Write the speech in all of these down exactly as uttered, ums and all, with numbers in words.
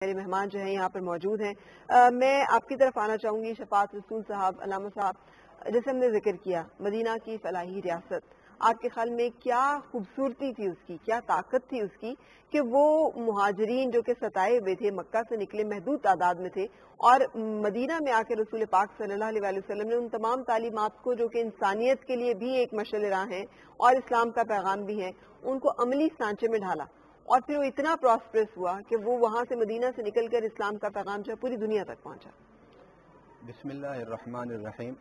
میرے مہمان جو ہیں یہاں پر موجود ہیں. آ, میں آپ کی طرف آنا چاہوں گی شفاعت رسول صاحب, علامہ صاحب. جیسے ہم نے ذکر کیا مدینہ کی فلاحی ریاست, آپ کے خیال میں کیا خوبصورتی تھی اس کی, کیا طاقت تھی اس کی کہ وہ مہاجرین جو کہ ستائے ہوئے تھے, مکہ سے نکلے محدود تعداد میں تھے, اور مدینہ میں آ کے رسول پاک صلی اللہ علیہ وسلم نے ان تمام تعلیمات کو جو کہ انسانیت کے لیے بھی ایک مشعل راہ ہیں اور اسلام کا پیغام بھی ہے, ان کو عملی سانچے میں ڈھالا, اور پھر وہ اتنا پراسپرس ہوا کہ وہ وہاں سے مدینہ سے نکل کر اسلام کا پیغام جو ہے پوری دنیا تک پہنچا. بسم اللہ الرحمن الرحیم.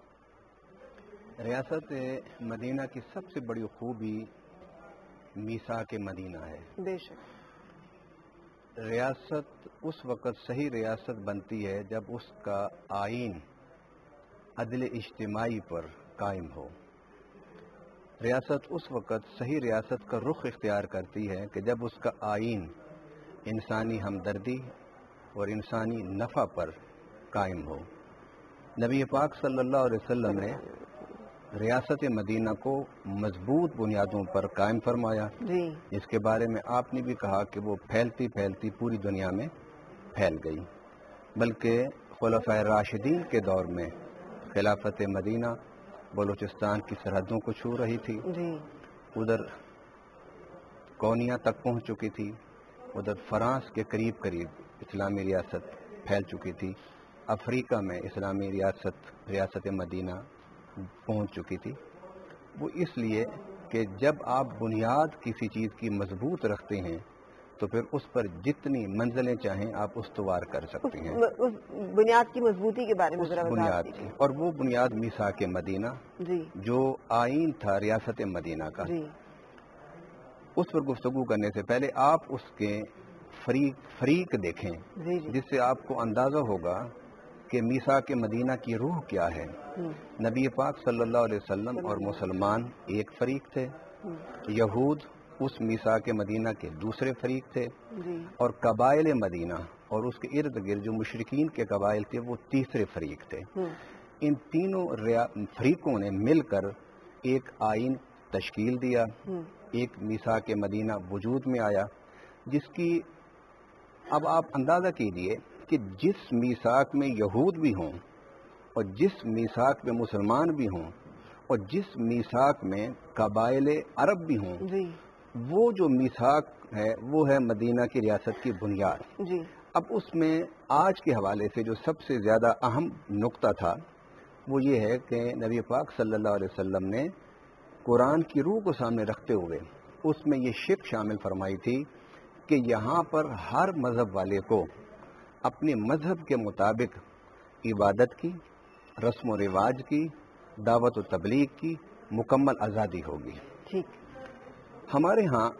ریاست مدینہ کی سب سے بڑی خوبی میثاق مدینہ ہے. بے شک. ریاست اس وقت صحیح ریاست بنتی ہے جب اس کا آئین عدل اجتماعی پر قائم ہو. ریاست اس وقت صحیح ریاست کا رخ اختیار کرتی ہے کہ جب اس کا آئین انسانی ہمدردی اور انسانی نفع پر قائم ہو. نبی پاک صلی اللہ علیہ وسلم نے ریاست مدینہ کو مضبوط بنیادوں پر قائم فرمایا, جی, جس کے بارے میں آپ نے بھی کہا کہ وہ پھیلتی پھیلتی پوری دنیا میں پھیل گئی. بلکہ خلفائے راشدین کے دور میں خلافت مدینہ بلوچستان کی سرحدوں کو چھو رہی تھی, جی, ادھر کونیا تک پہنچ چکی تھی, ادھر فرانس کے قریب قریب اسلامی ریاست پھیل چکی تھی, افریقہ میں اسلامی ریاست ریاست مدینہ پہنچ چکی تھی. وہ اس لیے کہ جب آپ بنیاد کسی چیز کی مضبوط رکھتے ہیں تو پھر اس پر جتنی منزلیں چاہیں آپ استوار کر سکتے ہیں. اس بنیاد کی مضبوطی کے بارے میں ذرا بنیاد کی, اور وہ بنیاد میثاق مدینہ, جی, جو آئین تھا ریاست مدینہ کا, جی, اس پر گفتگو کرنے سے پہلے آپ اس کے فریق فریق دیکھیں, جی, جی, جس سے آپ کو اندازہ ہوگا کہ میثاق مدینہ کی روح کیا ہے. نبی پاک صلی اللہ علیہ وسلم اور مسلمان ایک فریق تھے, یہود اس میثاق مدینہ کے دوسرے فریق تھے, جی, اور قبائل مدینہ اور اس کے ارد گرد جو مشرکین کے قبائل تھے وہ تیسرے فریق تھے. ان تینوں فریقوں نے مل کر ایک آئین تشکیل دیا, ایک میثاق مدینہ وجود میں آیا, جس کی اب آپ اندازہ کیجئے کہ جس میثاق میں یہود بھی ہوں اور جس میثاق میں مسلمان بھی ہوں اور جس میثاق میں قبائل عرب بھی ہوں, جی, وہ جو میثاق ہے وہ ہے مدینہ کی ریاست کی بنیاد. جی. اب اس میں آج کے حوالے سے جو سب سے زیادہ اہم نقطہ تھا وہ یہ ہے کہ نبی پاک صلی اللہ علیہ وسلم نے قرآن کی روح کو سامنے رکھتے ہوئے اس میں یہ شک شامل فرمائی تھی کہ یہاں پر ہر مذہب والے کو اپنے مذہب کے مطابق عبادت کی, رسم و رواج کی, دعوت و تبلیغ کی مکمل آزادی ہوگی. ٹھیک. ہمارے ہاں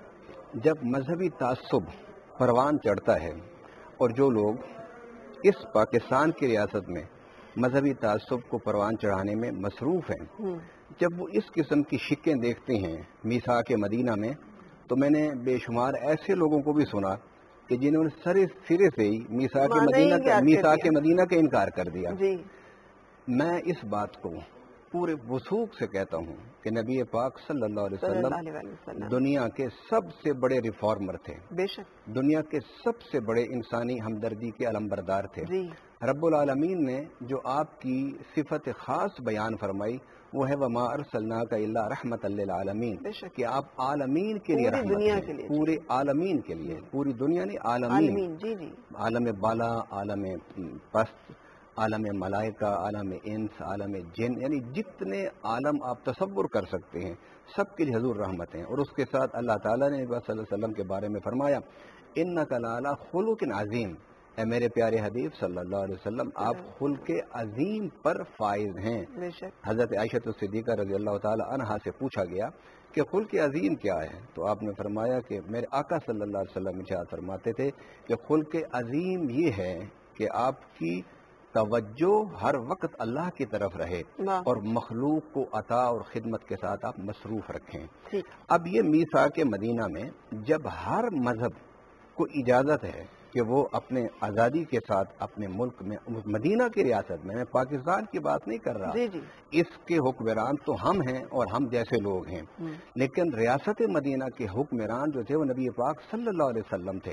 جب مذہبی تعصب پروان چڑھتا ہے اور جو لوگ اس پاکستان کی ریاست میں مذہبی تعصب کو پروان چڑھانے میں مصروف ہیں, جب وہ اس قسم کی شکیں دیکھتے ہیں میثاق مدینہ میں, تو میں نے بے شمار ایسے لوگوں کو بھی سنا کہ جنہوں نے سرے سرے سے ہی میثاق مدینہ کا میثاق مدینہ کا انکار کر دیا. جی. میں اس بات کو پورے وثوق سے کہتا ہوں کہ نبی پاک صلی اللہ علیہ وسلم دنیا کے سب سے بڑے ریفارمر تھے, بے شک, دنیا کے سب سے بڑے انسانی ہمدردی کے علمبردار تھے. جی. رب العالمین نے جو آپ کی صفت خاص بیان فرمائی وہ ہے وما ارسلناک الا رحمۃ للعالمین, کہ آپ عالمین کے لیے رحمت دنیا ہیں, کے لیے, پورے عالمین کے لیے, پوری دنیا نہیں عالمین, جی, جی, عالم بالا, عالم پست, عالم ملائکہ, عالم انس, عالم جن, یعنی جتنے عالم آپ تصور کر سکتے ہیں سب کے لیے حضور رحمت ہیں. اور اس کے ساتھ اللہ تعالیٰ نے صلی اللہ علیہ وسلم کے بارے میں فرمایا انک لعلی خلق عظیم, اے میرے پیارے حبیب صلی اللہ علیہ وسلم آپ خلق عظیم پر فائز ہیں. حضرت عائشہ صدیقہ رضی اللہ تعالی عنہا سے پوچھا گیا کہ خلق عظیم کیا ہے, تو آپ نے فرمایا کہ میرے آقا صلی اللہ علیہ وسلم ارشاد فرماتے تھے کہ خلق عظیم یہ ہے کہ آپ کی توجہ ہر وقت اللہ کی طرف رہے اور مخلوق کو عطا اور خدمت کے ساتھ آپ مصروف رکھیں. اب یہ میثاق مدینہ میں جب ہر مذہب کو اجازت ہے کہ وہ اپنے آزادی کے ساتھ اپنے ملک میں, مدینہ کی ریاست میں, میں پاکستان کی بات نہیں کر رہا, جی جی. اس کے حکمران تو ہم ہیں اور ہم جیسے لوگ ہیں, لیکن ریاست مدینہ کے حکمران جو تھے وہ نبی پاک صلی اللہ علیہ وسلم تھے.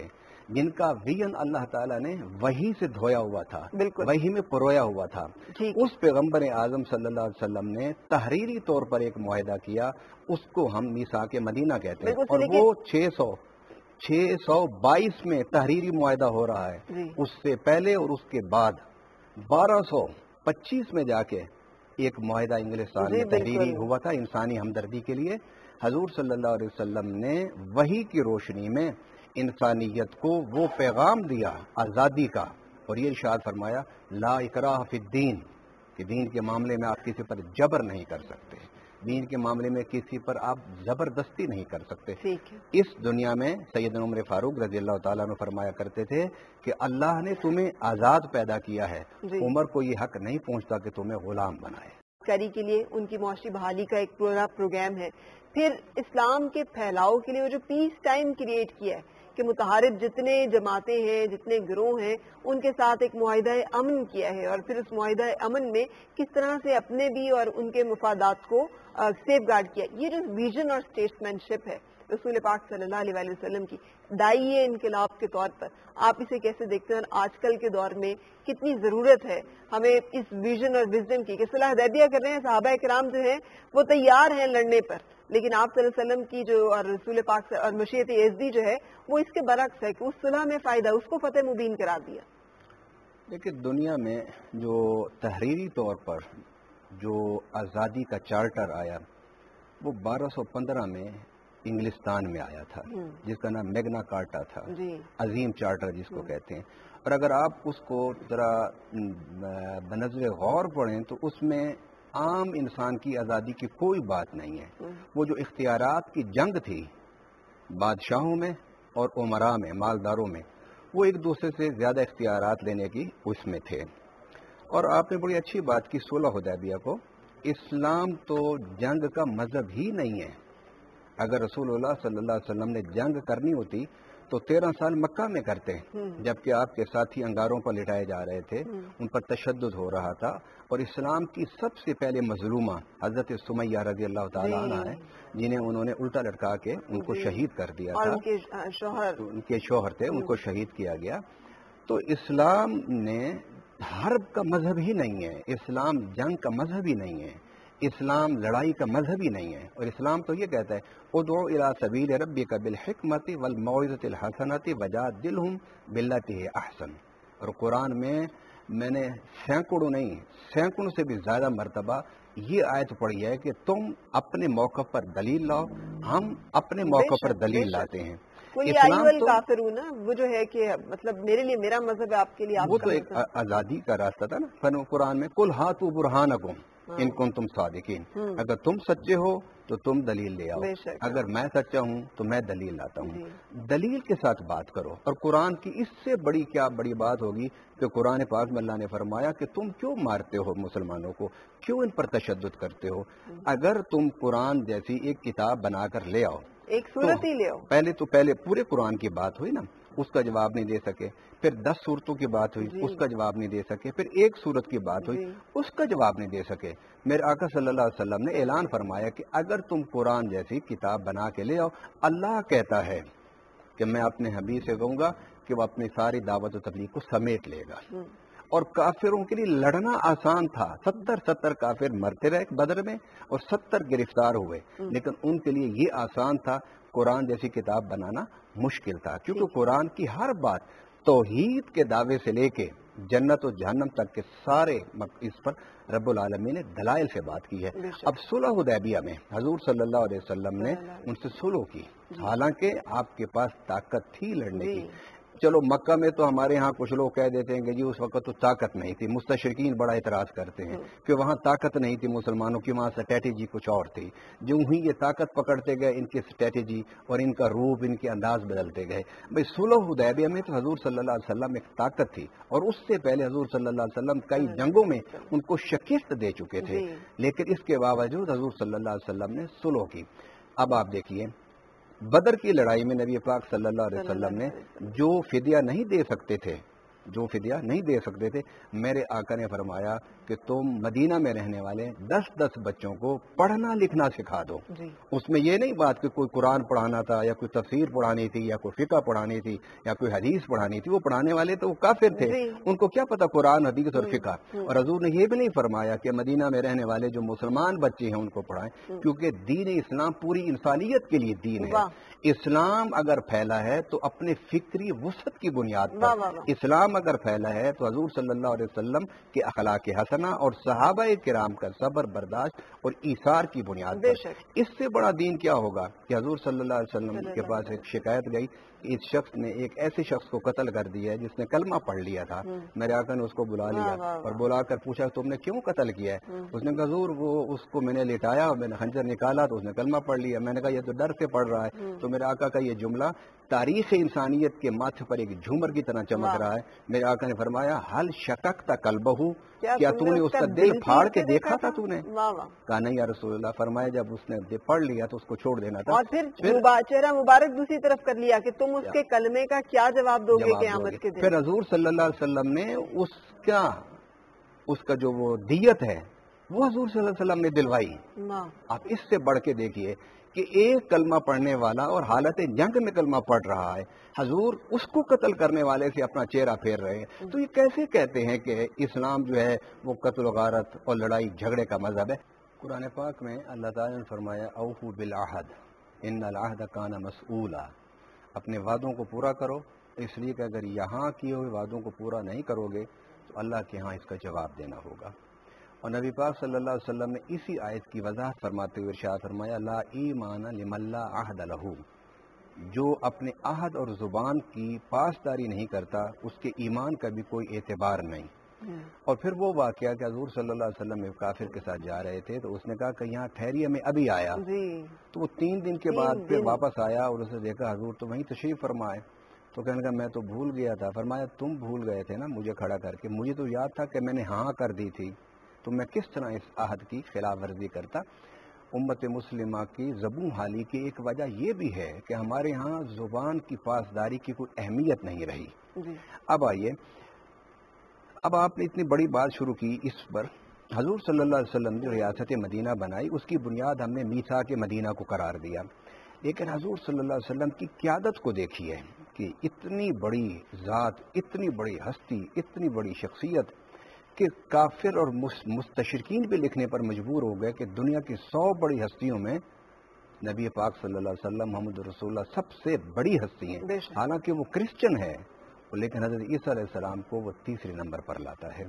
جن کا ویژن اللہ تعالیٰ نے وہی سے دھویا ہوا تھا، بالکل وہی میں پرویا ہوا تھا، ٹھیک اس پیغمبر اعظم صلی اللہ علیہ وسلم نے تحریری طور پر ایک معاہدہ کیا، اس کو ہم میثاق مدینہ کہتے ہیں، بالکل اور لیکن- وہ چھ سو چھ سو بائیس میں تحریری معاہدہ ہو رہا ہے، جی اس سے پہلے اور اس کے بعد بارہ سو پچیس میں جا کے ایک معاہدہ انگلستان جی میں تحریری بالکل ہوا تھا انسانی ہمدردی کے لیے۔ حضور صلی اللہ علیہ وسلم نے وحی کی روشنی میں انسانیت کو وہ پیغام دیا آزادی کا، اور یہ ارشاد فرمایا لا اکراہ فی الدین، کہ دین کے معاملے میں آپ کسی پر جبر نہیں کر سکتے، دین کے معاملے میں کسی پر آپ زبردستی نہیں کر سکتے۔ ٹھیک ہے اس دنیا میں سیدنا عمر فاروق رضی اللہ تعالیٰ عنہ فرمایا کرتے تھے کہ اللہ نے تمہیں آزاد پیدا کیا ہے، جی عمر کو یہ حق نہیں پہنچتا کہ تمہیں غلام بنائے۔ کری کے لیے ان کی معاشی بحالی کا ایک پورا پروگرام ہے، پھر اسلام کے پھیلاؤ کے لیے وہ جو پیس ٹائم کریٹ کیا ہے کہ متحارب جتنے جماعتیں ہیں، جتنے گروہ ہیں، ان کے ساتھ ایک معاہدہ امن کیا ہے، اور پھر اس معاہدہ امن میں کس طرح سے اپنے بھی اور ان کے مفادات کو سیف گارڈ کیا، یہ جو ویژن اور اسٹیٹسمین شپ ہے رسول پاک صلی اللہ علیہ وآلہ وسلم کی داعیے انقلاب کے طور پر، آپ اسے کیسے دیکھتے ہیں؟ اور آج کل کے دور میں کتنی ضرورت ہے ہمیں اس ویژن اور وزڈم کی کہ صلح حدیبیہ کر رہے ہیں صحابہ کرام جو ہیں وہ تیار ہیں لڑنے پر، لیکن آپ صلی اللہ علیہ وسلم کی جو اور رسول پاک سے اور مشیت یزدی جو ہے وہ اس کے برعکس ہے کہ اس صلح میں فائدہ، اس کو فتح مبین قرار دیا۔ لیکن دنیا میں جو تحریری طور پر جو آزادی کا چارٹر آیا وہ بارہ سو پندرہ میں انگلستان میں آیا تھا، ہوں، جس کا نام میگنا کارٹا تھا، جی عظیم چارٹر جس کو ہوں، کہتے ہیں۔ اور اگر آپ اس کو ذرا بنظر غور پڑھیں تو اس میں عام انسان کی آزادی کی کوئی بات نہیں ہے۔ ہوں، وہ جو اختیارات کی جنگ تھی بادشاہوں میں اور عمراء میں، مالداروں میں، وہ ایک دوسرے سے زیادہ اختیارات لینے کی اس میں تھے۔ اور آپ نے بڑی اچھی بات کی صلح حدیبیہ کو، اسلام تو جنگ کا مذہب ہی نہیں ہے۔ اگر رسول اللہ صلی اللہ علیہ وسلم نے جنگ کرنی ہوتی تو تیرہ سال مکہ میں کرتے، ہوں، جبکہ آپ کے ساتھی انگاروں پر لٹائے جا رہے تھے، ہوں، ان پر تشدد ہو رہا تھا، اور اسلام کی سب سے پہلے مظلومہ حضرت سمیہ رضی اللہ تعالیٰ عنہ ہے، جنہیں انہوں نے الٹا لٹکا کے ان کو جی، شہید کر دیا اور تھا، ان کے شوہر ان کے شوہر تھے، ان کو شہید کیا گیا۔ تو اسلام نے حرب کا مذہب ہی نہیں ہے، اسلام جنگ کا مذہب ہی نہیں ہے، اسلام لڑائی کا مذہب ہی نہیں ہے، اور اسلام تو یہ کہتا ہے ادعو الی سبیل ربک بالحکمت والموعظۃ الحسنۃ وجادلہم باللتی ہی احسن۔ اور قرآن میں میں نے سینکڑوں نہیں سینکڑوں سے بھی زیادہ مرتبہ یہ آیت پڑھی ہے کہ تم اپنے موقع پر دلیل لاؤ، ہم اپنے موقع بے پر شک، دلیل بے شک۔ لاتے ہیں۔ کوئی اسلام آئی تو الکافرون نا، وہ جو ہے کہ مطلب میرے لیے میرا مذہب ہے، آپ کے لیے آپ وہ کا تو ایک مذہب۔ آزادی کا راستہ تھا نا، فن قرآن میں کل ہاتھو برہانکم ہاں، ان کنتم صادقین، ہوں، اگر تم سچے ہو تو تم دلیل لے آؤ، بے شک، اگر ہاں، میں سچا ہوں تو میں دلیل لاتا جی، ہوں۔ دلیل کے ساتھ بات کرو، اور قرآن کی اس سے بڑی کیا بڑی بات ہوگی کہ قرآن پاک میں اللہ نے فرمایا کہ تم کیوں مارتے ہو مسلمانوں کو، کیوں ان پر تشدد کرتے ہو؟ اگر تم قرآن جیسی ایک کتاب بنا کر لے آؤ ایک تو صورت ہی لے آؤ، پہلے تو پہلے پورے قرآن کی بات ہوئی نا، اس کا جواب نہیں دے سکے، پھر دس صورتوں کی بات ہوئی، جی، اس کا جواب نہیں دے سکے، پھر ایک صورت کی بات ہوئی، جی، اس کا جواب نہیں دے سکے۔ میرے آقا صلی اللہ علیہ وسلم نے اعلان فرمایا کہ اگر تم قرآن جیسی کتاب بنا کے لے آؤ، اللہ کہتا ہے کہ میں اپنے حبیب سے کہوں گا کہ وہ اپنی ساری دعوت و تبلیغ کو سمیٹ لے گا۔ ہوں، اور کافروں کے لیے لڑنا آسان تھا، ستر ستر کافر مرتے رہے بدر میں اور ستر گرفتار ہوئے، ہوں، لیکن ان کے لیے یہ آسان تھا، قرآن جیسی کتاب بنانا مشکل تھا، کیونکہ قرآن کی ہر بات توحید کے دعوے سے لے کے جنت و جہنم تک کے سارے اس پر رب العالمین نے دلائل سے بات کی ہے۔ بے شک، اب صلح حدیبیہ میں حضور صلی اللہ علیہ وسلم نے صلی اللہ علیہ ان سے صلح کی، حالانکہ آپ کے پاس طاقت تھی لڑنے جی، کی۔ چلو مکہ میں تو ہمارے ہاں کچھ لوگ کہہ دیتے ہیں کہ جی اس وقت تو طاقت نہیں تھی، مستشرقین بڑا اعتراض کرتے ہیں کہ وہاں طاقت نہیں تھی مسلمانوں کی، وہاں اسٹریٹجی کچھ اور تھی، جو ہی یہ طاقت پکڑتے گئے ان کی اسٹریٹجی اور ان کا روپ، ان کے انداز بدلتے گئے۔ بھئی صلح حدیبیہ میں تو حضور صلی اللہ علیہ وسلم ایک طاقت تھی، اور اس سے پہلے حضور صلی اللہ علیہ وسلم کئی جنگوں میں ان کو شکست دے چکے تھے، جی، لیکن اس کے باوجود حضور صلی اللہ علیہ وسلم نے صلح کی۔ اب آپ دیکھیے بدر کی لڑائی میں نبی پاک صلی اللہ علیہ وسلم نے جو فدیہ نہیں دے سکتے تھے، جو فدیہ نہیں دے سکتے تھے، میرے آقا نے فرمایا کہ تم مدینہ میں رہنے والے دس دس بچوں کو پڑھنا لکھنا سکھا دو. جی. اس میں یہ نہیں بات کہ کوئی قرآن پڑھانا تھا یا کوئی تفسیر پڑھانی تھی یا کوئی فقہ پڑھانی تھی یا کوئی حدیث پڑھانی تھی. وہ پڑھانے والے تو وہ کافر تھے، جی. ان کو کیا پتا قرآن حدیث اور فقہ. ہوں. اور حضور نے یہ بھی نہیں فرمایا کہ مدینہ میں رہنے والے جو مسلمان بچے ہیں ان کو پڑھائیں، کیونکہ دین اسلام پوری انسانیت کے لیے دین ہے. اسلام اگر پھیلا ہے تو اپنے فکری وسعت کی بنیاد پر. اسلام اگر پھیلا ہے تو حضور صلی اللہ علیہ وسلم کے اخلاق حسنہ اور صحابہ کرام کا صبر برداشت اور ایثار کی بنیاد پر. اس سے بڑا دین کیا ہوگا کہ حضور صلی اللہ علیہ وسلم کے پاس ایک شکایت گئی کہ اس شخص نے ایک ایسے شخص کو قتل کر دیا ہے جس نے کلمہ پڑھ لیا تھا. میرے آقا نے اس کو بلا لیا اور بلا کر پوچھا تم نے کیوں قتل کیا ہے؟ اس نے کہا حضور وہ اس کو میں نے لٹایا اور میں نے خنجر نکالا تو اس نے کلمہ پڑھ لیا. میں نے کہا یہ تو ڈر سے پڑھ رہا ہے. تو میرے آقا کا یہ جملہ تاریخ انسانیت کے ماتھے پر ایک جھومر کی طرح چمک رہا ہے. میرے آقا نے فرمایا حل شککت قلبہ، کیا تو نے اس کا دل پھاڑ کے دیکھا تھا تو نے؟ کہا نہیں یا رسول اللہ. فرمایا جب اس نے پڑھ لیا تو اس کو چھوڑ دینا تھا. اور پھر چہرہ مبارک دوسری طرف کر لیا کہ تم اس کے کلمے کا کیا جواب دو گے قیامت کے دن. پھر حضور صلی اللہ علیہ وسلم نے اس کا اس کا جو وہ دیت ہے وہ حضور صلی اللہ علیہ وسلم نے دلوائی. آپ اس سے بڑھ کے دیکھیے کہ ایک کلمہ پڑھنے والا اور حالت جنگ میں کلمہ پڑھ رہا ہے، حضور اس کو قتل کرنے والے سے اپنا چہرہ پھیر رہے ہیں. تو یہ کیسے کہتے ہیں کہ اسلام جو ہے وہ قتل و غارت اور لڑائی جھگڑے کا مذہب ہے؟ قرآن پاک میں اللہ تعالیٰ نے فرمایا اوفوا بالعہد ان العہد کان مسئولا. اپنے وعدوں کو پورا کرو، اس لیے کہ اگر یہاں کیے ہوئے وعدوں کو پورا نہیں کرو گے تو اللہ کے ہاں اس کا جواب دینا ہوگا. اور نبی پاک صلی اللہ علیہ وسلم نے اسی آیت کی وضاحت فرماتے ہوئے ارشاد فرمایا لا ایمان لمن لا عہد لہ، جو اپنے عہد اور زبان کی پاسداری نہیں کرتا اس کے ایمان کا بھی کوئی اعتبار نہیں. اور پھر وہ واقعہ کہ حضور صلی اللہ علیہ وسلم کافر کے ساتھ جا رہے تھے تو اس نے کہا کہ یہاں ٹھہریے میں ابھی آیا. تو وہ تین دن کے بعد پھر واپس آیا اور اسے دیکھا حضور تو وہیں تشریف فرمائے. تو کہنے کا میں تو بھول گیا تھا. فرمایا تم بھول گئے تھے نا مجھے کھڑا کر کے، مجھے تو یاد تھا کہ میں نے ہاں کر دی تھی، تو میں کس طرح اس عہد کی خلاف ورزی کرتا. امت مسلمہ کی زبون حالی کی ایک وجہ یہ بھی ہے کہ ہمارے ہاں زبان کی پاسداری کی کوئی اہمیت نہیں رہی. اب آئیے، اب آپ نے اتنی بڑی بات شروع کی اس پر. حضور صلی اللہ علیہ وسلم جو ریاست مدینہ بنائی اس کی بنیاد ہم نے میثاق مدینہ کو قرار دیا. لیکن حضور صلی اللہ علیہ وسلم کی قیادت کو دیکھیے کہ اتنی بڑی ذات، اتنی بڑی ہستی، اتنی بڑی شخصیت کہ کافر اور مستشرقین بھی لکھنے پر مجبور ہو گئے کہ دنیا کی سو بڑی ہستیوں میں نبی پاک صلی اللہ علیہ وسلم محمد رسول اللہ سب سے بڑی ہستی ہیں. حالانکہ وہ کرسچن ہے لیکن حضرت عیسیٰ علیہ السلام کو وہ تیسرے نمبر پر لاتا ہے.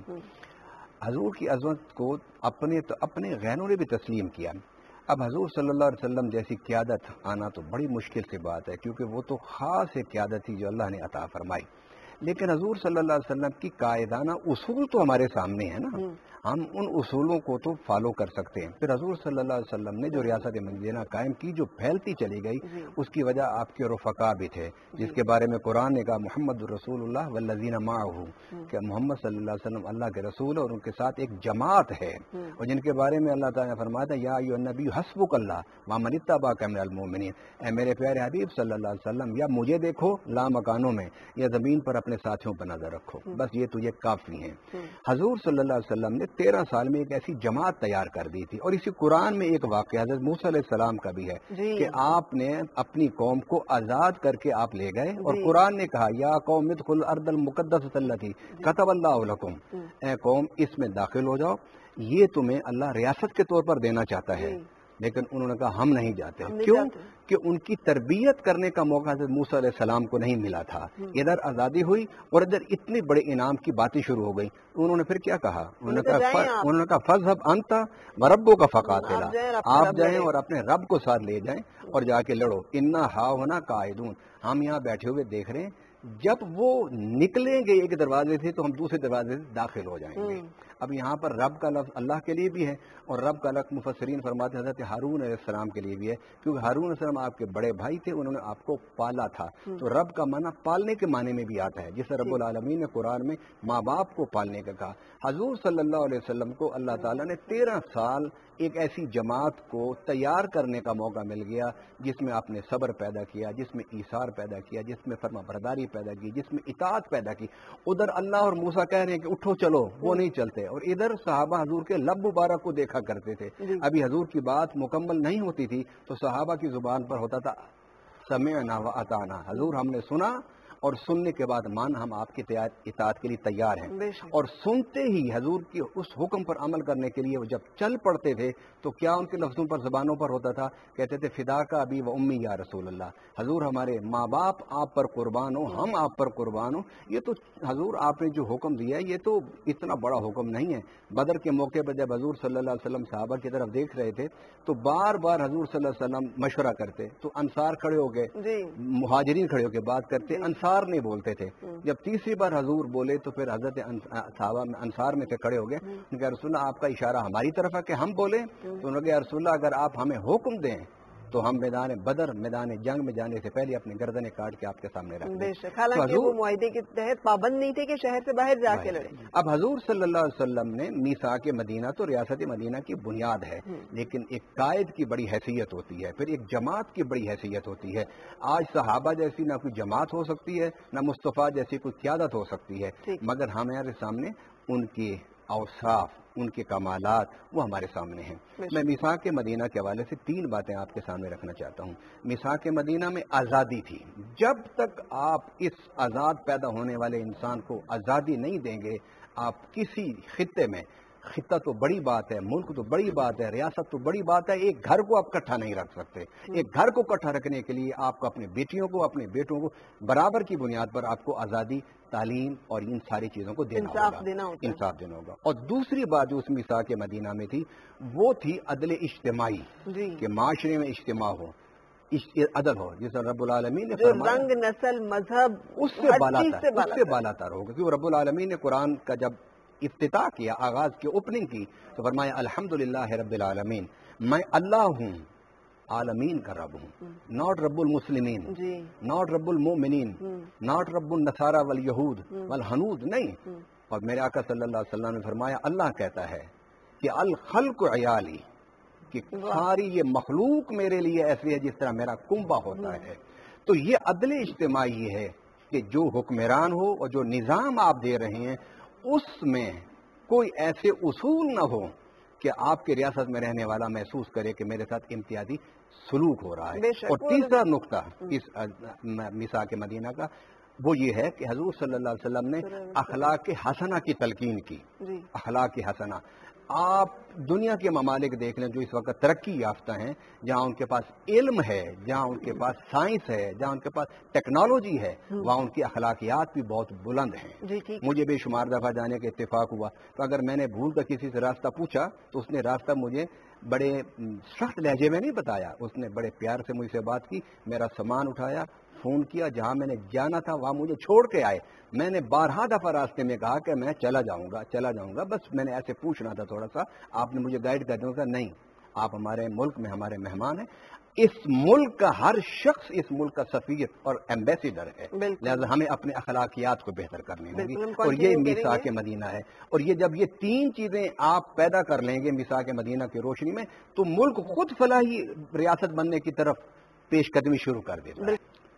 حضور کی عظمت کو اپنے تو اپنے غیروں نے بھی تسلیم کیا. اب حضور صلی اللہ علیہ وسلم جیسی قیادت آنا تو بڑی مشکل سے بات ہے، کیونکہ وہ تو خاص ایک قیادت تھی جو اللہ نے عطا فرمائی. لیکن حضور صلی اللہ علیہ وسلم کی قائدانہ اصول تو ہمارے سامنے ہیں نا، ہم ان اصولوں کو تو فالو کر سکتے ہیں. پھر حضور صلی اللہ علیہ وسلم نے جو ریاست مدینہ قائم کی، جو پھیلتی چلی گئی، اس کی وجہ آپ کے رفقا بھی تھے، جس کے بارے میں قرآن نے کہا محمد رسول اللہ والذین معہ، کہ محمد صلی اللہ علیہ وسلم اللہ کے رسول اور ان کے ساتھ ایک جماعت ہے، اور جن کے بارے میں اللہ تعالیٰ نے فرمایا تھا یا ایھا النبی حسبک اللہ ومن اتبعک من المؤمنین. اے میرے پیارے حبیب صلی اللہ علیہ وسلم، یا مجھے دیکھو لا مکانوں میں یا زمین پر اپنے ساتھیوں پر نظر رکھو، بس یہ تجھے کافی ہیں. حضور صلی اللہ علیہ وسلم نے تیرہ سال میں ایک ایسی جماعت تیار کر دی تھی. اور اسی قرآن میں ایک واقعہ حضرت موسیٰ علیہ السلام کا بھی ہے کہ آپ نے اپنی قوم کو آزاد کر کے آپ لے گئے اور قرآن نے کہا یا قوم ادخلوا الارض المقدسۃ التی کتب اللہ لکم، اے قوم اس میں داخل ہو جاؤ، یہ تمہیں اللہ ریاست کے طور پر دینا چاہتا ہے. لیکن انہوں نے کہا ہم نہیں جاتے. کیوں؟ کہ ان کی تربیت کرنے کا موقع حضرت موسیٰ علیہ السلام کو نہیں ملا تھا. ادھر آزادی ہوئی اور ادھر اتنے بڑے انعام کی باتیں شروع ہو گئی. انہوں نے پھر کیا کہا؟ انہوں نے کہا انہوں نے کہا فذهب انت وربک فقاتلا، آپ جائیں اور اپنے رب کو ساتھ لے جائیں اور جا کے لڑو. انا ہاہنا قاعدون، ہم یہاں بیٹھے ہوئے دیکھ رہے ہیں. جب وہ نکلیں گے ایک دروازے سے تو ہم دوسرے دروازے سے داخل ہو جائیں گے. اب یہاں پر رب کا لفظ اللہ کے لیے بھی ہے اور رب کا لفظ مفسرین فرماتے ہیں حضرت ہارون علیہ السلام کے لیے بھی ہے، کیونکہ ہارون علیہ السلام آپ کے بڑے بھائی تھے، انہوں نے آپ کو پالا تھا. تو رب کا معنی پالنے کے معنی میں بھی آتا ہے، جسے رب العالمین نے قرآن میں ماں باپ کو پالنے کا کہا. حضور صلی اللہ علیہ وسلم کو اللہ تعالیٰ نے تیرہ سال ایک ایسی جماعت کو تیار کرنے کا موقع مل گیا جس میں آپ نے صبر پیدا کیا، جس میں ایثار پیدا کیا، جس میں فرما برداری پیدا کی, جس میں اطاعت پیدا کی. ادھر اللہ اور موسیٰ کہہ رہے ہیں کہ اٹھو چلو, وہ نہیں چلتے, اور ادھر صحابہ حضور کے لب مبارک کو دیکھا کرتے تھے. ابھی حضور کی بات مکمل نہیں ہوتی تھی تو صحابہ کی زبان پر ہوتا تھا سمعنا و اطعنا, حضور ہم نے سنا اور سننے کے بعد مان ہم آپ کی اطاعت کے لیے تیار ہیں. اور سنتے ہی حضور کی اس حکم پر عمل کرنے کے لیے وہ جب چل پڑتے تھے تو کیا ان کے لفظوں پر زبانوں پر ہوتا تھا, کہتے تھے فدا کا ابی و امی یا رسول اللہ, حضور ہمارے ماں باپ آپ پر قربان ہو, ہم آپ پر قربان ہو. یہ تو حضور آپ نے جو حکم دیا ہے یہ تو اتنا بڑا حکم نہیں ہے. بدر کے موقع پر جب حضور صلی اللہ علیہ وسلم صحابہ کی طرف دیکھ رہے تھے تو بار بار حضور صلی اللہ علیہ وسلم مشورہ کرتے, تو انصار کھڑے ہو گئے, مہاجرین کھڑے ہو کے بات کرتے, انصار نہیں بولتے تھے. جب تیسری بار حضور بولے تو پھر حضرت صحابہ انصار میں سے کھڑے ہو گئے, کہ رسول اللہ آپ کا اشارہ ہماری طرف ہے کہ ہم بولیں, تو انہوں نے کہا رسول اللہ اگر آپ ہمیں حکم دیں تو ہم میدان بدر, میدان جنگ میں جانے سے پہلے اپنے گردنیں کاٹ کے آپ کے سامنے رکھ دیں. حالانکہ وہ معاہدے کے تحت پابند نہیں تھے کہ شہر سے باہر جا کے لڑیں. اب حضور صلی اللہ علیہ وسلم نے میثاق مدینہ تو ریاست مدینہ کی بنیاد ہے, لیکن ایک قائد کی بڑی حیثیت ہوتی ہے, پھر ایک جماعت کی بڑی حیثیت ہوتی ہے. آج صحابہ جیسی نہ کوئی جماعت ہو سکتی ہے نہ مصطفیٰ جیسی کوئی قیادت ہو سکتی ہے, مگر ہمارے سامنے ان کی اوصاف, ان کے کمالات وہ ہمارے سامنے ہیں. میں میثاق مدینہ کے حوالے سے تین باتیں آپ کے سامنے رکھنا چاہتا ہوں. میثاق مدینہ میں آزادی تھی. جب تک آپ اس آزاد پیدا ہونے والے انسان کو آزادی نہیں دیں گے, آپ کسی خطے میں, خطہ تو بڑی بات ہے, ملک تو بڑی بات ہے, ریاست تو بڑی بات ہے, ایک گھر کو آپ کٹھا نہیں رکھ سکتے. ایک گھر کو کٹھا رکھنے کے لیے آپ کو اپنے بیٹیوں کو, اپنے بیٹوں کو برابر کی بنیاد پر آپ کو آزادی, تعلیم اور ان ساری چیزوں کو دینا ہوگا, انصاف دینا ہوگا. اور دوسری بات جو اس میثاق مدینہ میں تھی وہ تھی عدل اجتماعی, کہ معاشرے میں اجتماع ہو, عدل ہو, جس رب العالمین نے فرمایا رنگ, نسل, مذہب اس سے بالا تر, اس سے بالا تر ہوگا. کیونکہ رب العالمین نے قرآن کا جب افتتاح کیا, آغاز کی اوپننگ کی, تو فرمایا الحمدللہ رب العالمین, میں اللہ ہوں, عالمین کا رب ہوں, ناٹ رب المسلمین, ناٹ رب المومنین, ناٹ رب النصارى والیہود والہنود, نہیں. اور میرے آقا صلی اللہ علیہ وسلم نے فرمایا اللہ کہتا ہے کہ الخلق عیالی, کہ ساری یہ مخلوق میرے لیے ایسی ہے جس طرح میرا کنبہ ہوتا ہے. تو یہ عدل اجتماعی ہے کہ جو حکمران ہو اور جو نظام آپ دے رہے ہیں اس میں کوئی ایسے اصول نہ ہو کہ آپ کے ریاست میں رہنے والا محسوس کرے کہ میرے ساتھ امتیازی سلوک ہو رہا ہے. اور تیسرا نقطہ اس میثاق مدینہ کا وہ یہ ہے کہ حضور صلی اللہ علیہ وسلم نے اخلاق حسنہ کی تلقین کی. اخلاق حسنہ, آپ دنیا کے ممالک دیکھ لیں جو اس وقت ترقی یافتہ ہیں, جہاں ان کے پاس علم ہے, جہاں ان کے پاس سائنس ہے, جہاں ان کے پاس ٹیکنالوجی ہے, وہاں ان کی اخلاقیات بھی بہت بلند ہیں. مجھے بے شمار دفعہ جانے کا اتفاق ہوا, تو اگر میں نے بھول کر کسی سے راستہ پوچھا تو اس نے راستہ مجھے بڑے سخت لہجے میں نہیں بتایا, اس نے بڑے پیار سے مجھ سے بات کی, میرا سامان اٹھایا, فون کیا, جہاں میں نے جانا تھا وہاں مجھے چھوڑ کے آئے. میں نے بارہا دفعہ راستے میں کہا کہ میں چلا جاؤں گا چلا جاؤں گا بس میں نے ایسے پوچھنا تھا تھوڑا سا, آپ نے مجھے گائیڈ کر دیا. نہیں, آپ ہمارے ملک میں ہمارے مہمان ہیں, اس ملک کا ہر شخص اس ملک کا سفیر اور ایمبیسیڈر ہے, لہذا ہمیں اپنے اخلاقیات کو بہتر کرنی ہوگی. اور یہ میثاق مدینہ ہے. اور یہ جب یہ تین چیزیں آپ پیدا کر لیں گے میثاق مدینہ کی روشنی میں, تو ملک خود فلاحی ریاست بننے کی طرف پیش قدمی شروع کر دیتا ہے.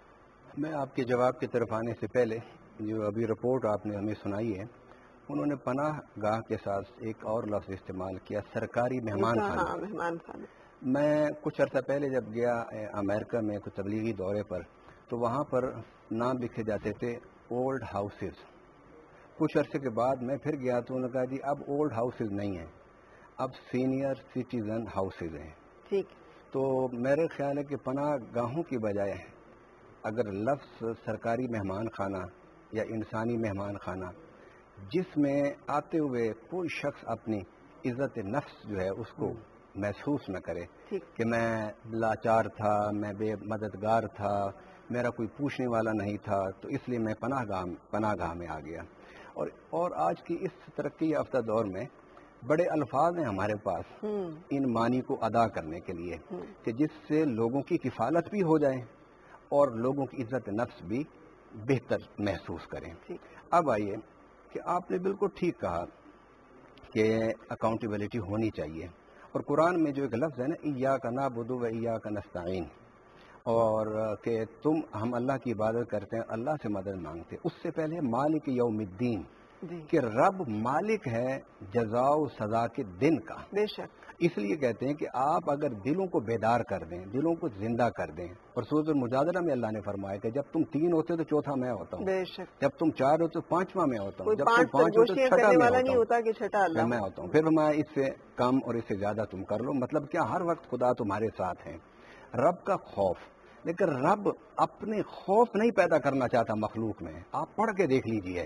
میں آپ کے جواب کی طرف آنے سے پہلے جو ابھی رپورٹ آپ نے ہمیں سنائی ہے, انہوں نے پناہ گاہ کے ساتھ ایک اور لفظ استعمال کیا, سرکاری مہمان خانہ. میں کچھ عرصہ پہلے جب گیا امریکہ میں کچھ تبلیغی دورے پر, تو وہاں پر نام لکھے جاتے تھے اولڈ ہاؤسز. کچھ عرصے کے بعد میں پھر گیا تو انہوں نے کہا جی اب اولڈ ہاؤسز نہیں ہیں, اب سینئر سٹیزن ہاؤسز ہیں. ٹھیک. تو میرے خیال ہے کہ پناہ گاہوں کی بجائے اگر لفظ سرکاری مہمان خانہ یا انسانی مہمان خانہ, جس میں آتے ہوئے کوئی شخص اپنی عزت نفس جو ہے اس کو محسوس نہ کرے کہ میں لاچار تھا, میں بے مددگار تھا, میرا کوئی پوچھنے والا نہیں تھا, تو اس لیے میں پناہ گاہ پناہ گاہ میں آ گیا. اور اور آج کی اس ترقی یافتہ دور میں بڑے الفاظ ہیں ہمارے پاس ان معنی کو ادا کرنے کے لیے کہ جس سے لوگوں کی کفالت بھی ہو جائے اور لوگوں کی عزت نفس بھی بہتر محسوس کریں. اب آئیے کہ آپ نے بالکل ٹھیک کہا کہ اکاؤنٹیبلٹی ہونی چاہیے, اور قرآن میں جو ایک لفظ ہے نا ایاک نعبد و ایاک نستعین, اور کہ تم ہم اللہ کی عبادت کرتے ہیں، اللہ سے مدد مانگتے ہیں۔ اس سے پہلے مالک یوم الدین جی کہ رب مالک ہے جزا و سزا کے دن کا۔ بے شک اس لیے کہتے ہیں کہ آپ اگر دلوں کو بیدار کر دیں، دلوں کو زندہ کر دیں، اور سورۃ المجادلہ میں اللہ نے فرمایا کہ جب تم تین ہوتے ہو تو چوتھا میں ہوتا ہوں، بے شک جب تم چار ہوتے تو پانچواں میں ہوتا ہوں، کوئی جب تم پانچ پانچ ہوتے تو سرگوشیاں چھٹا کرنے میں والا ہوتا نہیں ہوں، ہوتا کہ چھٹا اللہ میں ہوتا ہوں۔ پھر میں اس سے کم اور اس سے زیادہ تم کر لو، مطلب کیا ہر وقت خدا تمہارے ساتھ ہیں۔ رب کا خوف، لیکن رب اپنے خوف نہیں پیدا کرنا چاہتا مخلوق میں۔ آپ پڑھ کے دیکھ لیجئے،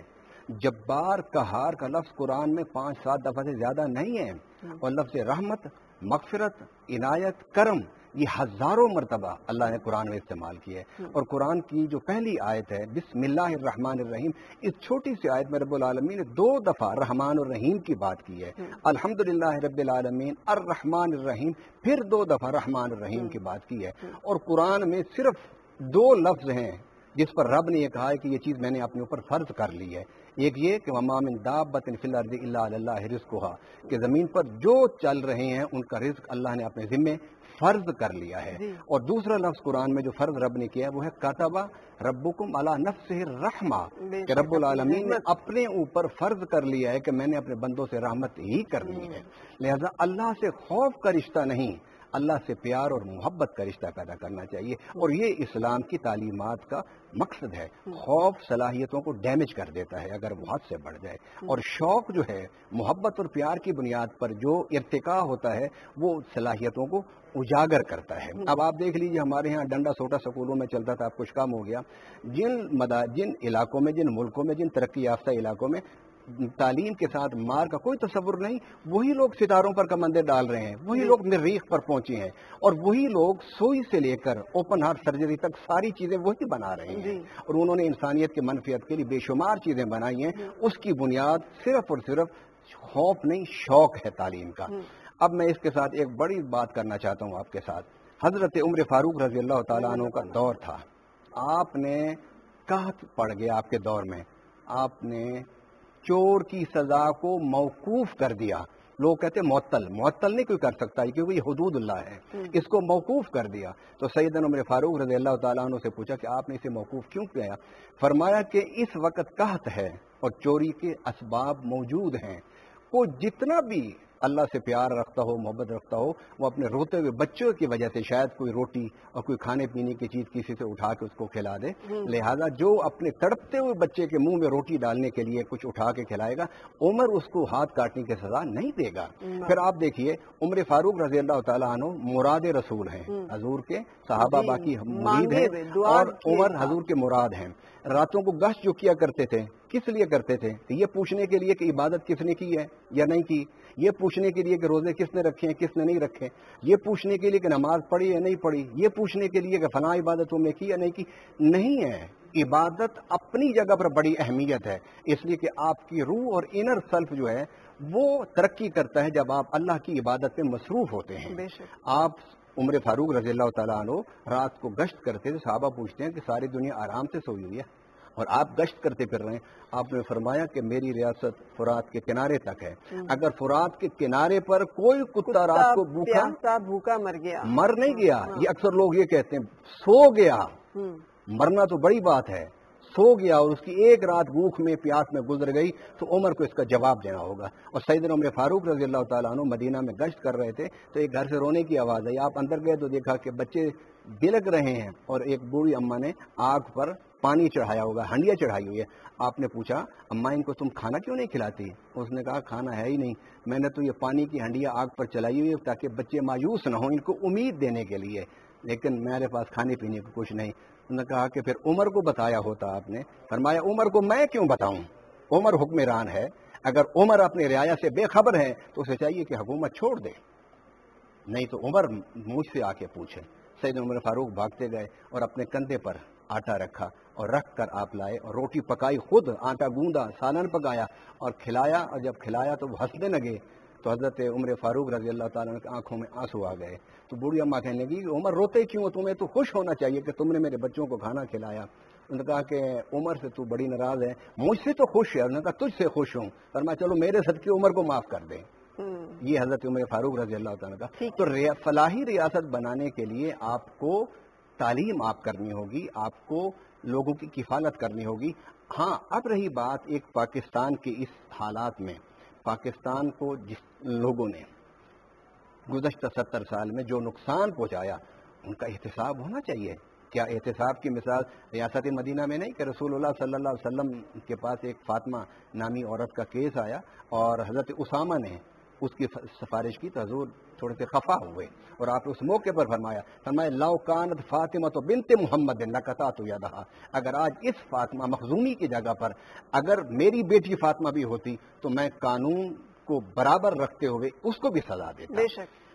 جبار قہار کا لفظ قرآن میں پانچ سات دفعہ سے زیادہ نہیں ہے، اور لفظ رحمت، مغفرت، عنایت، کرم یہ ہزاروں مرتبہ اللہ نے قرآن میں استعمال کیا ہے۔ اور قرآن کی جو پہلی آیت ہے بسم اللہ الرحمن الرحیم، اس چھوٹی سی آیت میں رب العالمین نے دو دفعہ رحمان الرحیم کی بات کی ہے۔ الحمدللہ رب العالمین الرحمن الرحیم، پھر دو دفعہ رحمان الرحیم کی بات کی ہے۔ اور قرآن میں صرف دو لفظ ہیں جس پر رب نے یہ کہا ہے کہ یہ چیز میں نے اپنے اوپر فرض کر لی ہے۔ ایک یہ کہ وَمَا مِن دَابَّةٍ فِي الْأَرْضِ إِلَّا عَلَى اللَّهِ رِزْقُهَا، کہ زمین پر جو چل رہے ہیں ان کا رزق اللہ نے اپنے ذمے فرض کر لیا ہے۔ اور دوسرا لفظ قرآن میں جو فرض رب نے کیا ہے وہ ہے کتبہ ربکم علی نفسہ الرحمہ، کہ رب العالمین نے اپنے اوپر فرض کر لیا ہے کہ میں نے اپنے بندوں سے رحمت ہی کرنی ہے۔ لہذا اللہ سے خوف کا رشتہ نہیں، اللہ سے پیار اور محبت کا رشتہ پیدا کرنا چاہیے، اور یہ اسلام کی تعلیمات کا مقصد ہے۔ خوف صلاحیتوں کو ڈیمیج کر دیتا ہے اگر وہ حد سے بڑھ جائے، اور شوق جو ہے محبت اور پیار کی بنیاد پر جو ارتقاء ہوتا ہے وہ صلاحیتوں کو اجاگر کرتا ہے۔ اب آپ دیکھ لیجئے ہمارے ہاں ڈنڈا سوٹا سکولوں میں چلتا تھا، اب کچھ کم ہو گیا۔ جن مدا جن علاقوں میں، جن ملکوں میں، جن ترقی یافتہ علاقوں میں تعلیم کے ساتھ مار کا کوئی تصور نہیں، وہی لوگ ستاروں پر کمندے ڈال رہے ہیں، وہی لوگ مریخ پر پہنچے ہیں، اور وہی لوگ سوئی سے لے کر اوپن ہارٹ سرجری تک ساری چیزیں وہی بنا رہے ہیں، اور انہوں نے انسانیت کے منفیت کے لیے بے شمار چیزیں بنائی ہیں۔ اس کی بنیاد صرف اور صرف خوف نہیں، شوق ہے تعلیم کا۔ اب میں اس کے ساتھ ایک بڑی بات کرنا چاہتا ہوں آپ کے ساتھ۔ حضرت عمر فاروق رضی اللہ تعالیٰ عنہ کا دور تھا، آپ نے قحط پڑ گیا آپ کے دور میں، آپ نے چور کی سزا کو موقوف کر دیا۔ لوگ کہتے ہیں معطل، معطل نہیں کوئی کر سکتا کیونکہ یہ حدود اللہ ہے، اس کو موقوف کر دیا۔ تو سیدنا عمر فاروق رضی اللہ تعالیٰ عنہ سے پوچھا کہ آپ نے اسے موقوف کیوں کیا؟ فرمایا کہ اس وقت قحط ہے اور چوری کے اسباب موجود ہیں، کوئی جتنا بھی اللہ سے پیار رکھتا ہو، محبت رکھتا ہو، وہ اپنے روتے ہوئے بچوں کی وجہ سے شاید کوئی روٹی اور کوئی کھانے پینے کی چیز کسی سے اٹھا کے اس کو کھلا دے، لہذا جو اپنے تڑپتے ہوئے بچے کے منہ میں روٹی ڈالنے کے لیے کچھ اٹھا کے کھلائے گا، عمر اس کو ہاتھ کاٹنے کی سزا نہیں دے گا۔ پھر آپ دیکھیے عمر فاروق رضی اللہ تعالیٰ عنہ مراد رسول ہیں، حضور کے صحابہ باقی مرید ہیں، اور عمر حضور کے مراد ہیں۔ راتوں کو گشت جو کیا کرتے تھے کس لیے کرتے تھے؟ کہ یہ پوچھنے کے لیے کہ عبادت کس نے کی ہے یا نہیں کی، یہ پوچھنے کے لیے کہ روزے کس نے رکھے ہیں کس نے نہیں رکھے، یہ پوچھنے کے لیے کہ نماز پڑھی یا نہیں پڑھی، یہ پوچھنے کے لیے کہ فلاں عبادت تم نے کی یا نہیں کی، نہیں ہے۔ عبادت اپنی جگہ پر بڑی اہمیت ہے، اس لیے کہ آپ کی روح اور انر سیلف جو ہے وہ ترقی کرتا ہے جب آپ اللہ کی عبادت میں مصروف ہوتے ہیں۔ آپ عمر فاروق رضی اللہ تعالیٰ عنہ رات کو گشت کرتے تھے، صحابہ پوچھتے ہیں کہ ساری دنیا آرام سے سوئی ہوئی ہے اور آپ گشت کرتے پھر رہے ہیں۔ آپ نے فرمایا کہ میری ریاست فرات کے کنارے تک ہے، اگر فرات کے کنارے پر کوئی کتا رات کو بھوکا بھوکا مر گیا، مر نہیں گیا، یہ اکثر لوگ یہ کہتے ہیں سو گیا، مرنا تو بڑی بات ہے، سو گیا اور اس کی ایک رات بھوک میں پیاس میں گزر گئی تو عمر کو اس کا جواب دینا ہوگا۔ اور سیدنا عمر فاروق رضی اللہ تعالیٰ عنہ مدینہ میں گشت کر رہے تھے تو ایک گھر سے رونے کی آواز آئی، آپ اندر گئے تو دیکھا کہ بچے بلک رہے ہیں اور ایک بوڑھی اماں نے آگ پر پانی چڑھایا ہوگا، ہنڈیا چڑھائی ہوئی ہے۔ آپ نے پوچھا اماں ان کو تم کھانا کیوں نہیں کھلاتی؟ اس نے کہا کھانا ہے ہی نہیں، میں نے تو یہ پانی کی ہنڈیا آگ پر چلائی ہوئی ہے تاکہ بچے مایوس نہ ہوں، ان کو امید دینے کے لیے، لیکن میرے پاس کھانے پینے کو کچھ نہیں۔ انہوں نے کہا کہ پھر عمر کو بتایا ہوتا آپ نے۔ فرمایا عمر کو میں کیوں بتاؤں، عمر حکمران ہے، اگر عمر اپنی رعایا سے بے خبر ہے تو اسے چاہیے کہ حکومت چھوڑ دے، نہیں تو عمر مجھ سے آ کے پوچھے۔ سیدنا عمر فاروق بھاگتے گئے اور اپنے کندھے پر آٹا رکھا اور رکھ کر آپ لائے اور روٹی پکائی، خود آٹا گوندا، سالن پکایا اور کھلایا، اور جب کھلایا تو وہ ہنسنے لگے تو حضرت عمر فاروق رضی اللہ تعالیٰ عنہ کی آنکھوں میں آنسو آ گئے۔ تو بوڑھی اماں کہنے لگی کہ عمر روتے کیوں ہو، تمہیں تو خوش ہونا چاہیے کہ تم نے میرے بچوں کو کھانا کھلایا۔ انہوں نے کہا کہ عمر سے تو بڑی ناراض ہے، مجھ سے تو خوش ہے۔ انہوں نے کہا تجھ سے خوش ہوں۔ فرمایا چلو میرے صدقے عمر کو معاف کر دیں۔ یہ حضرت عمر فاروق رضی اللہ تعالیٰ کا۔ تو فلاحی ریاست بنانے کے لیے آپ کو تعلیم آپ کرنی ہوگی، آپ کو لوگوں کی کفالت کرنی ہوگی۔ ہاں اب رہی بات ایک پاکستان کے اس حالات میں، پاکستان کو جس لوگوں نے گزشتہ ستر سال میں جو نقصان پہنچایا ان کا احتساب ہونا چاہیے۔ کیا احتساب کی مثال ریاست مدینہ میں نہیں کہ رسول اللہ صلی اللہ علیہ وسلم کے پاس ایک فاطمہ نامی عورت کا کیس آیا اور حضرت اسامہ نے اس کی سفارش کی تو حضور تھوڑے سے خفا ہوئے اور آپ نے اس موقع پر فرمایا فرمایا لو کانت فاطمہ تو بنت محمد لقطعت یدہا، اگر آج اس فاطمہ مخزومی کی جگہ پر اگر میری بیٹی فاطمہ بھی ہوتی تو میں قانون کو برابر رکھتے ہوئے اس کو بھی سزا دیتا۔ بے شک۔